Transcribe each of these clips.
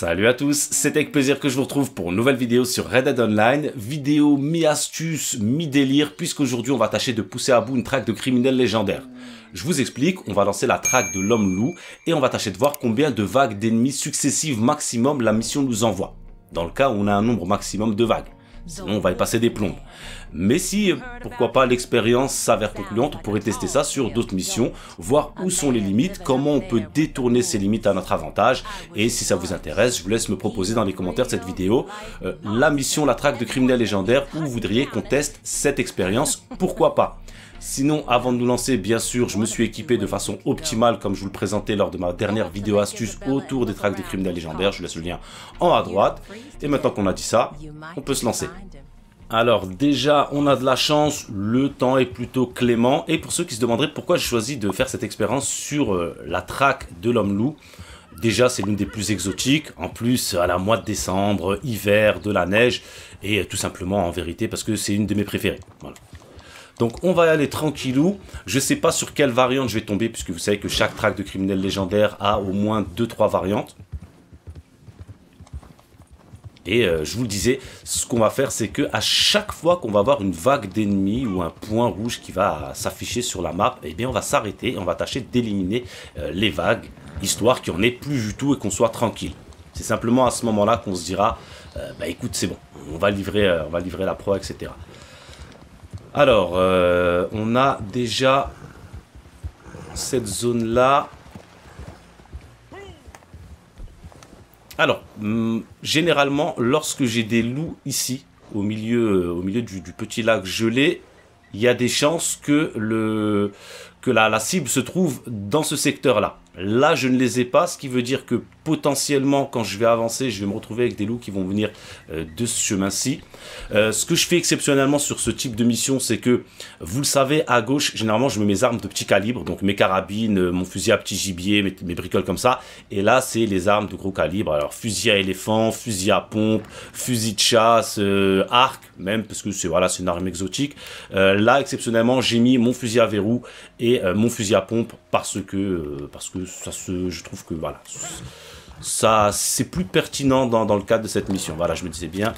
Salut à tous, c'est avec plaisir que je vous retrouve pour une nouvelle vidéo sur Red Dead Online. Vidéo mi-astuce, mi-délire, puisqu'aujourd'hui on va tâcher de pousser à bout une traque de criminels légendaires. Je vous explique, on va lancer la traque de l'homme-loup et on va tâcher de voir combien de vagues d'ennemis successives maximum la mission nous envoie. Dans le cas où on a un nombre maximum de vagues. Sinon on va y passer des plombes. Mais si, pourquoi pas, l'expérience s'avère concluante, on pourrait tester ça sur d'autres missions, voir où sont les limites, comment on peut détourner ces limites à notre avantage. Et si ça vous intéresse, je vous laisse me proposer dans les commentaires de cette vidéo la mission, la traque de criminels légendaires, où vous voudriez qu'on teste cette expérience, pourquoi pas. Sinon, avant de nous lancer, bien sûr, je me suis équipé de façon optimale, comme je vous le présentais lors de ma dernière vidéo astuce autour des traques de criminels légendaires. Je vous laisse le lien en haut à droite. Et maintenant qu'on a dit ça, on peut se lancer. Alors déjà, on a de la chance, le temps est plutôt clément. Et pour ceux qui se demanderaient pourquoi j'ai choisi de faire cette expérience sur la traque de l'homme-loup, déjà c'est l'une des plus exotiques. En plus, à la mois de décembre, hiver, de la neige. Et tout simplement, en vérité, parce que c'est une de mes préférées. Voilà. Donc on va y aller tranquillou. Je ne sais pas sur quelle variante je vais tomber, puisque vous savez que chaque traque de criminels légendaires a au moins 2-3 variantes. Et je vous le disais, ce qu'on va faire, c'est que à chaque fois qu'on va avoir une vague d'ennemis ou un point rouge qui va s'afficher sur la map, eh bien on va s'arrêter et on va tâcher d'éliminer les vagues, histoire qu'il n'y en ait plus du tout et qu'on soit tranquille. C'est simplement à ce moment-là qu'on se dira, bah écoute, c'est bon, on va livrer la proie, etc. Alors, on a déjà cette zone-là. Alors, généralement, lorsque j'ai des loups ici, au milieu du petit lac gelé, il y a des chances que la cible se trouve dans ce secteur-là. Là, je ne les ai pas, ce qui veut dire que potentiellement, quand je vais avancer, je vais me retrouver avec des loups qui vont venir de ce chemin-ci. Ce que je fais exceptionnellement sur ce type de mission, c'est que, vous le savez, à gauche, généralement, je mets mes armes de petit calibre, donc mes carabines, mon fusil à petit gibier, mes bricoles comme ça. Et là, c'est les armes de gros calibre. Alors, fusil à éléphant, fusil à pompe, fusil de chasse, arc, même, parce que c'est voilà, c'est une arme exotique. Là, exceptionnellement, j'ai mis mon fusil à verrou et mon fusil à pompe parce que je trouve que voilà, ça c'est plus pertinent dans le cadre de cette mission. Voilà, je me disais bien.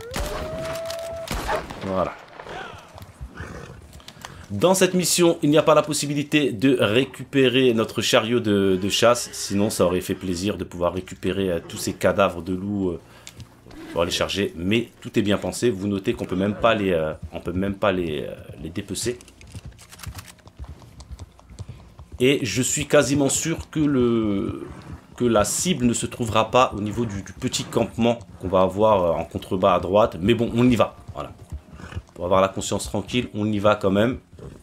Voilà. Dans cette mission, il n'y a pas la possibilité de récupérer notre chariot de chasse. Sinon, ça aurait fait plaisir de pouvoir récupérer tous ces cadavres de loups pour les charger. Mais tout est bien pensé. Vous notez qu'on peut même pas les dépecer. Et je suis quasiment sûr que la cible ne se trouvera pas au niveau du petit campement qu'on va avoir en contrebas à droite. Mais bon, on y va. Voilà. Pour avoir la conscience tranquille, on y va quand même.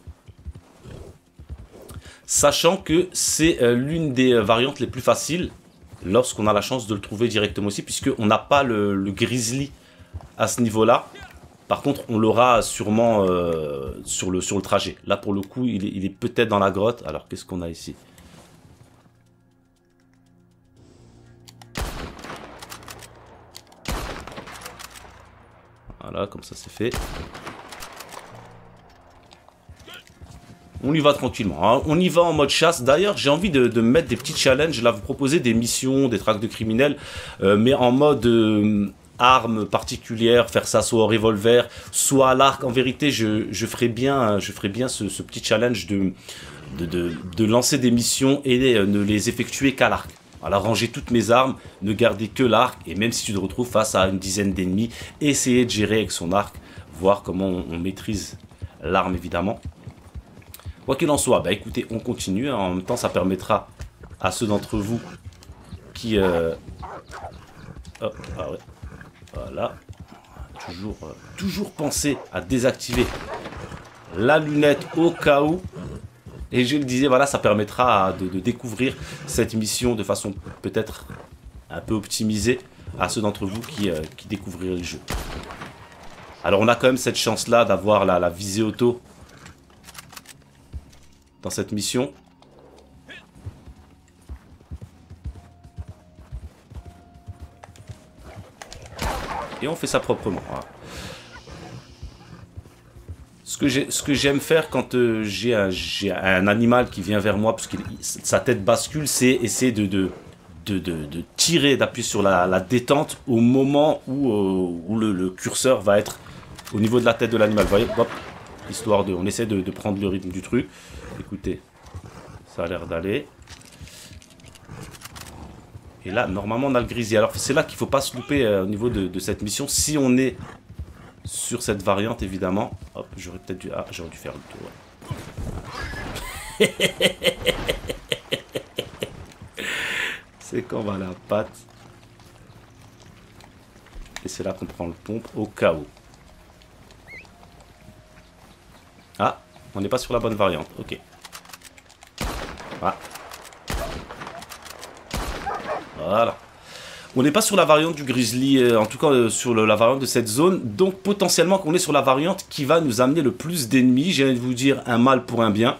Sachant que c'est l'une des variantes les plus faciles lorsqu'on a la chance de le trouver directement aussi, puisqu'on n'a pas le grizzly à ce niveau-là. Par contre, on l'aura sûrement sur le trajet. Là, pour le coup, il est peut-être dans la grotte. Alors, qu'est-ce qu'on a ici? Voilà, comme ça, c'est fait. On y va tranquillement, hein. On y va en mode chasse. D'ailleurs, j'ai envie de mettre des petits challenges. Là, vous proposez des missions, des traques de criminels, mais en mode... arme particulière, faire ça soit au revolver, soit à l'arc. En vérité, je ferais bien ce petit challenge de lancer des missions et ne les effectuer qu'à l'arc. Alors ranger toutes mes armes, ne garder que l'arc, et même si tu te retrouves face à une dizaine d'ennemis, essayer de gérer avec son arc, voir comment on maîtrise l'arme évidemment. Quoi qu'il en soit, bah écoutez, on continue, hein. En même temps ça permettra à ceux d'entre vous qui... Oh, ah ouais. Voilà, toujours penser à désactiver la lunette au cas où. Et je le disais, voilà, ça permettra de découvrir cette mission de façon peut-être un peu optimisée à ceux d'entre vous qui découvriraient le jeu. Alors on a quand même cette chance-là d'avoir la visée auto dans cette mission. Et on fait ça proprement. Voilà. Ce que j'aime faire quand j'ai un animal qui vient vers moi, parce que sa tête bascule, c'est essayer de de tirer, d'appuyer sur la détente au moment où le curseur va être au niveau de la tête de l'animal. Vous voyez, hop, histoire de... On essaie de prendre le rythme du truc. Écoutez, ça a l'air d'aller. Et là, normalement, on a le grisier. Alors, c'est là qu'il ne faut pas se louper au niveau de cette mission. Si on est sur cette variante, évidemment. Hop, j'aurais peut-être dû... Ah, j'aurais dû faire le tour, ouais. C'est qu'on va la patte. Et c'est là qu'on prend le pompe au cas où. Ah, on n'est pas sur la bonne variante. Ok. Ah. Voilà. On n'est pas sur la variante du grizzly, en tout cas sur la variante de cette zone. Donc potentiellement qu'on est sur la variante qui va nous amener le plus d'ennemis. J'ai envie de vous dire un mal pour un bien.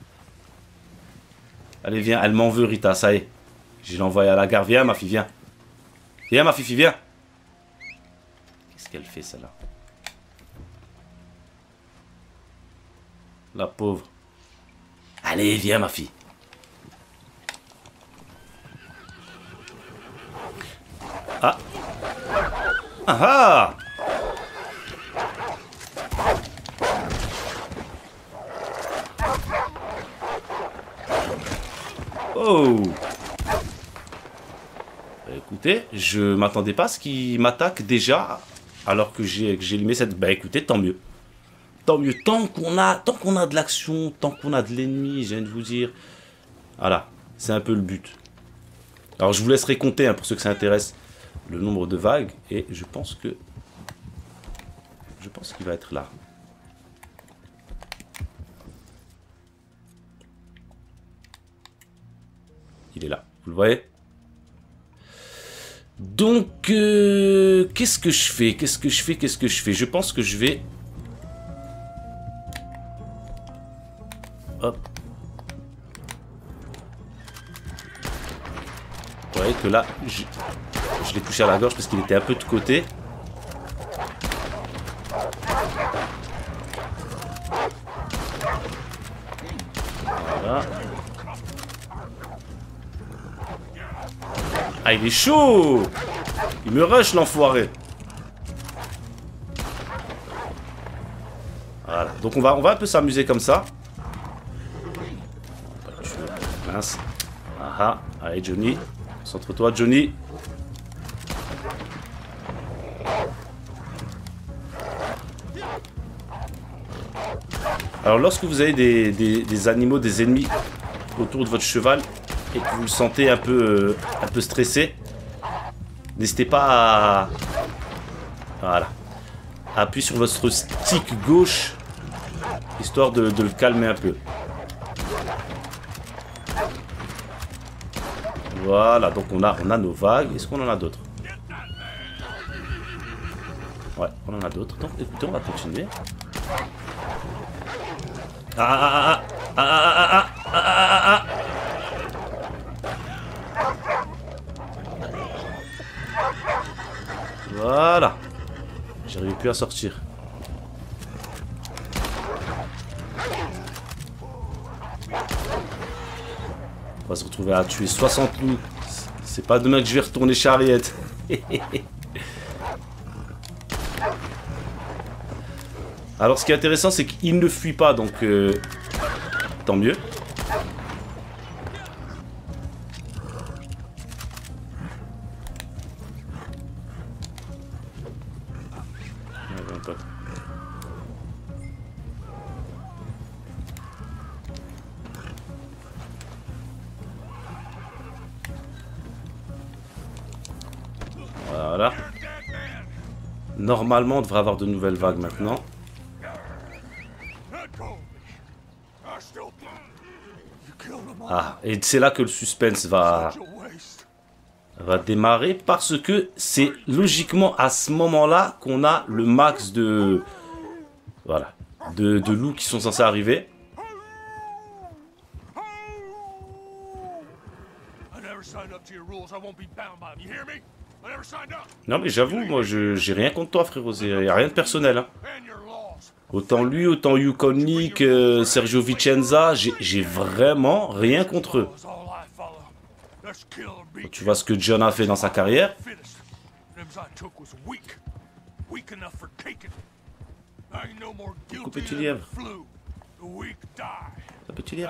Allez, viens, elle m'en veut, Rita, ça y est. Je l'ai envoyée à la gare. Viens, ma fille, viens. Viens, ma fille, viens. Qu'est-ce qu'elle fait, celle-là? La pauvre. Allez, viens, ma fille. Ah. Ah ah. Oh. Écoutez, je m'attendais pas à ce qu'il m'attaque déjà alors que j'ai allumé cette... Bah écoutez, tant mieux. Tant mieux, tant qu'on a de l'action, tant qu'on a de l'ennemi, je viens de vous dire. Voilà, c'est un peu le but. Alors je vous laisserai compter, hein, pour ceux que ça intéresse, le nombre de vagues. Et je pense qu'il va être là. Il est là, vous le voyez? Donc, qu'est-ce que je fais? Je pense que je vais... Hop. Vous voyez que là, je l'ai touché à la gorge parce qu'il était un peu de côté. Voilà. Ah, il est chaud! Il me rush, l'enfoiré. Voilà. Donc on va un peu s'amuser comme ça. Mince. Ah ah. Allez, Johnny. Concentre-toi, Johnny. Alors, lorsque vous avez des animaux, des ennemis autour de votre cheval et que vous le sentez un peu stressé, n'hésitez pas à... Voilà. Appuyez sur votre stick gauche, histoire de le calmer un peu. Voilà, donc on a nos vagues. Est-ce qu'on en a d'autres? Ouais, on en a d'autres. Donc écoutez, on va continuer. Ah. Voilà. J'arrivais plus à sortir. On va se retrouver à tuer 60 loups. C'est pas demain que je vais retourner charriette. Alors ce qui est intéressant, c'est qu'il ne fuit pas, donc tant mieux. Voilà. Normalement, on devrait avoir de nouvelles vagues maintenant. Ah, et c'est là que le suspense va démarrer, parce que c'est logiquement à ce moment-là qu'on a le max de... Voilà. De loups qui sont censés arriver. Non mais j'avoue, moi j'ai rien contre toi, frérot, il n'y a rien de personnel. Hein. Autant lui, autant Yukon Nick, Sergio Vicenza, j'ai vraiment rien contre eux. Quand tu vois ce que John a fait dans sa carrière. Petit lièvre. Un petit lièvre.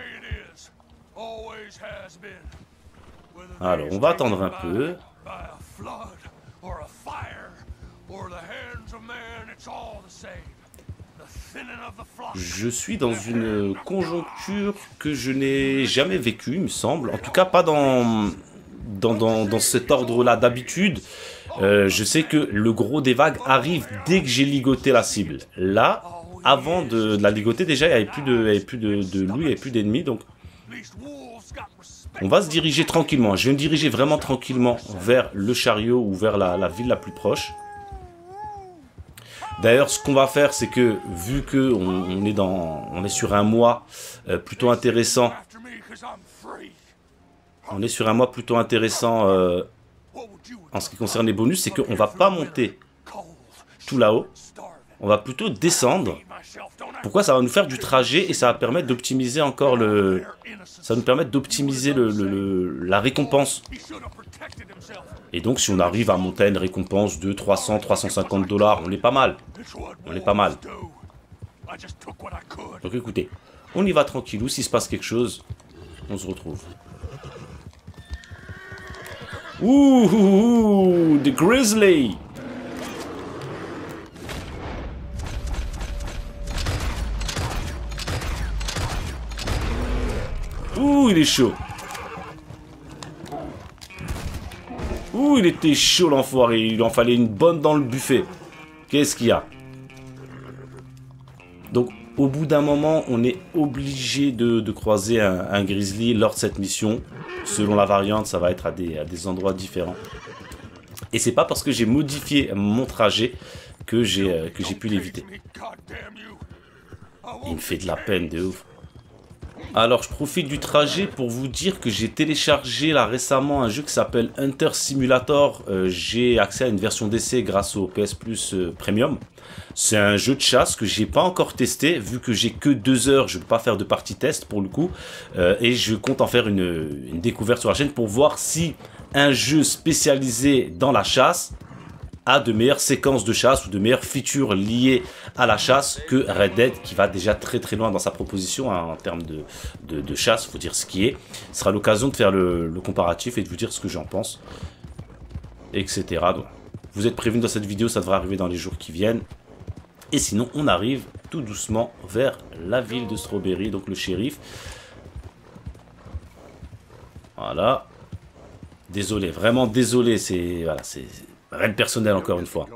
Alors, on va attendre un peu. Je suis dans une conjoncture que je n'ai jamais vécue, il me semble. En tout cas, pas dans cet ordre-là. D'habitude, je sais que le gros des vagues arrive dès que j'ai ligoté la cible. Là, avant de la ligoter, déjà, il n'y avait plus de loups, il n'y avait plus d'ennemis. Donc, on va se diriger tranquillement. Je vais me diriger vraiment tranquillement vers le chariot ou vers la ville la plus proche. D'ailleurs, ce qu'on va faire, c'est que, vu que on est sur un mois plutôt intéressant, en ce qui concerne les bonus, c'est qu'on va pas monter tout là-haut, on va plutôt descendre. Pourquoi? Ça va nous faire du trajet et ça va permettre d'optimiser encore la récompense. Et donc, si on arrive à monter à une récompense de 300, 350 $, on est pas mal. On est pas mal. Donc écoutez, on y va tranquillou. S'il se passe quelque chose, on se retrouve. Ouh, the Grizzly. Ouh, il est chaud. Ouh, il était chaud l'enfoiré. Il en fallait une bonne dans le buffet. Qu'est-ce qu'il y a? Donc, au bout d'un moment, on est obligé de croiser un grizzly lors de cette mission. Selon la variante, ça va être à des endroits différents. Et c'est pas parce que j'ai modifié mon trajet que j'ai pu l'éviter. Il me fait de la peine de ouf. Alors, je profite du trajet pour vous dire que j'ai téléchargé là récemment un jeu qui s'appelle Hunter Simulator. J'ai accès à une version d'essai grâce au PS Plus Premium. C'est un jeu de chasse que j'ai pas encore testé, vu que j'ai que 2 heures, je ne peux pas faire de partie test pour le coup. Et je compte en faire une découverte sur la chaîne pour voir si un jeu spécialisé dans la chasse a de meilleures séquences de chasse ou de meilleures features liées à la chasse que Red Dead, qui va déjà très très loin dans sa proposition hein, en termes de chasse, il faut dire ce qui est. Ce sera l'occasion de faire le comparatif et de vous dire ce que j'en pense, etc. Donc, vous êtes prévenus dans cette vidéo, ça devrait arriver dans les jours qui viennent. Et sinon, on arrive tout doucement vers la ville de Strawberry, donc le shérif. Voilà. Désolé, vraiment désolé, c'est rien de personnel encore une fois.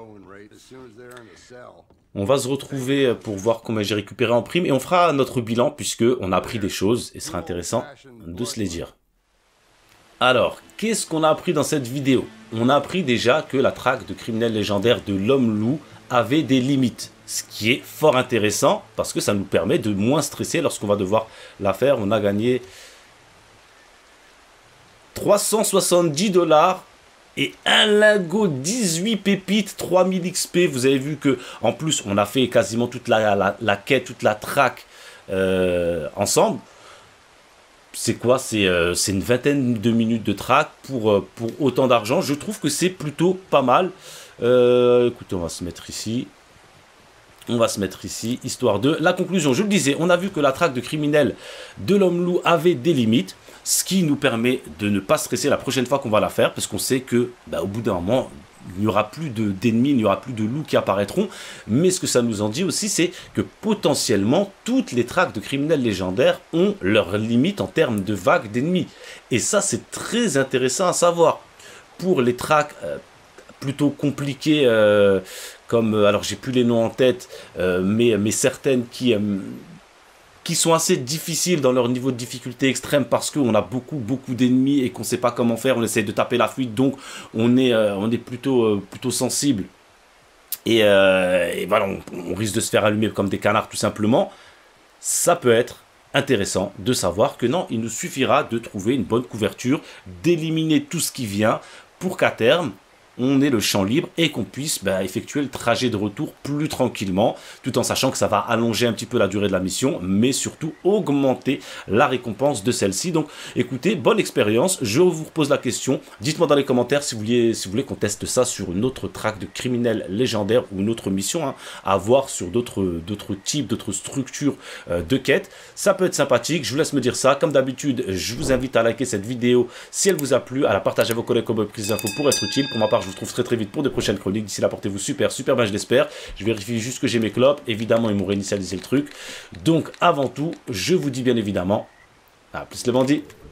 On va se retrouver pour voir combien j'ai récupéré en prime et on fera notre bilan puisque on a appris des choses et ce sera intéressant de se les dire. Alors, qu'est-ce qu'on a appris dans cette vidéo? On a appris déjà que la traque de criminels légendaires de l'homme-loup avait des limites. Ce qui est fort intéressant parce que ça nous permet de moins stresser lorsqu'on va devoir la faire. On a gagné 370 $ et un lingot 18 pépites, 3000 XP. Vous avez vu que en plus on a fait quasiment toute la quête, toute la traque ensemble. C'est quoi? C'est une vingtaine de minutes de traque pour autant d'argent. Je trouve que c'est plutôt pas mal. Écoutez, on va se mettre ici. On va se mettre ici, histoire de... La conclusion, je le disais, on a vu que la traque de criminels de l'homme-loup avait des limites, ce qui nous permet de ne pas stresser la prochaine fois qu'on va la faire, parce qu'on sait que, au bout d'un moment, il n'y aura plus d'ennemis, il n'y aura plus de loups qui apparaîtront, mais ce que ça nous en dit aussi, c'est que potentiellement, toutes les traques de criminels légendaires ont leurs limites en termes de vagues d'ennemis. Et ça, c'est très intéressant à savoir. Pour les traques plutôt compliquées... comme, alors j'ai plus les noms en tête, mais certaines qui sont assez difficiles dans leur niveau de difficulté extrême parce qu'on a beaucoup d'ennemis et qu'on ne sait pas comment faire, on essaie de taper la fuite, donc on est plutôt sensible. Et voilà, on risque de se faire allumer comme des canards tout simplement. Ça peut être intéressant de savoir que non, il nous suffira de trouver une bonne couverture, d'éliminer tout ce qui vient pour qu'à terme, on ait le champ libre et qu'on puisse effectuer le trajet de retour plus tranquillement, tout en sachant que ça va allonger un petit peu la durée de la mission, mais surtout augmenter la récompense de celle-ci. Donc écoutez, bonne expérience, je vous repose la question, dites-moi dans les commentaires si vous voulez qu'on teste ça sur une autre track de criminels légendaires ou une autre mission à voir sur d'autres types, d'autres structures de quêtes. Ça peut être sympathique, je vous laisse me dire ça. Comme d'habitude, je vous invite à liker cette vidéo si elle vous a plu, à la partager à vos collègues comme prise d'infos pour être utile. Pour ma part, je vous retrouve très vite pour de prochaines chroniques. D'ici là, portez-vous super bien, je l'espère. Je vérifie juste que j'ai mes clopes. Évidemment, ils m'ont réinitialisé le truc. Donc, avant tout, je vous dis bien évidemment, à plus les bandits.